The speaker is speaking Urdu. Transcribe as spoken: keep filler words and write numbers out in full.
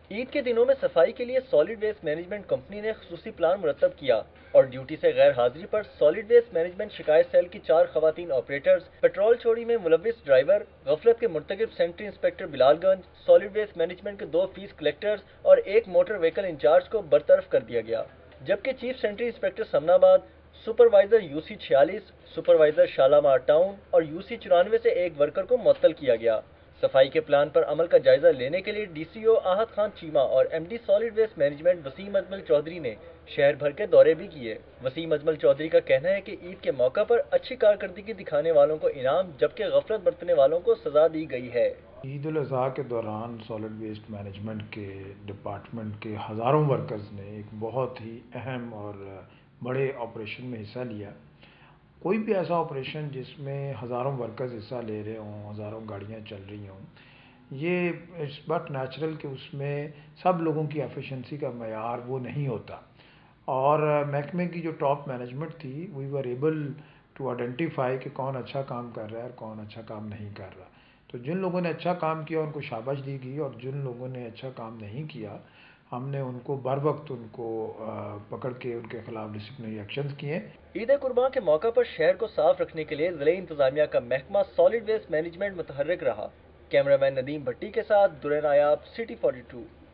عید کے دنوں میں صفائی کے لیے سالڈ ویسٹ مینجمنٹ کمپنی نے خصوصی پلان مرتب کیا اور ڈیوٹی سے غیر حاضری پر سالڈ ویسٹ مینجمنٹ شکایت سیل کی چار خواتین آپریٹرز، پیٹرول چوری میں ملوث ڈرائیور، غفلت کے مرتکب sanitary inspector Bilal Ganj, solid waste management کے دو فیس کلیکٹرز اور ایک موٹر وہیکل انچارج کو برطرف کر دیا گیا، جبکہ چیف سینٹری انسپکٹر سمنا آباد، سپروائزر یو سی چھیالیس، سپروائزر شالامار ٹاؤن اور یو سی چورانوے سے ایک ورکر کو معطل کیا گیا۔ صفائی کے پلان پر عمل کا جائزہ لینے کے لیے ڈی سی او آحت خان چیمہ اور M D solid waste management Waseem Ajmal Chaudhry نے شہر بھر کے دورے بھی کیے۔ وسیم اجمل چودھری کا کہنا ہے کہ عید کے موقع پر اچھی کارکردگی دکھانے والوں کو انعام جبکہ غفلت برتنے والوں کو سزا دی گئی ہے۔ عید الاضحیٰ کے دوران سالڈ ویسٹ مینجمنٹ کے ڈپارٹمنٹ کے ہزاروں ورکرز نے ایک بہت ہی اہم اور بڑے آپریشن میں حصہ لیا۔ کوئی بھی ایسا آپریشن جس میں ہزاروں ورکرز حصہ لے رہے ہوں، ہزاروں گاڑیاں چل رہی ہوں، یہ اٹس بٹ نیچرل کہ اس میں سب لوگوں کی ایفیشنسی کا معیار وہ نہیں ہوتا، اور محکمے کی جو ٹاپ مینجمنٹ تھی we were able to identify کہ کون اچھا کام کر رہا ہے اور کون اچھا کام نہیں کر رہا۔ تو جن لوگوں نے اچھا کام کیا ان کو شاباش دی گئی، اور جن لوگوں نے اچھا کام نہیں کیا ہم نے ان کو بر وقت ان کو پکڑ کے ان کے خلاف ڈسپلنری ایکشنز کیے۔ عید قربان کے موقع پر شہر کو صاف رکھنے کے لیے ضلعی انتظامیہ کا محکمہ سالڈ ویسٹ مینجمنٹ متحرک رہا۔ کیمرہ مین ندیم بھٹی کے ساتھ درے نایاب، سٹی فورٹی ٹو۔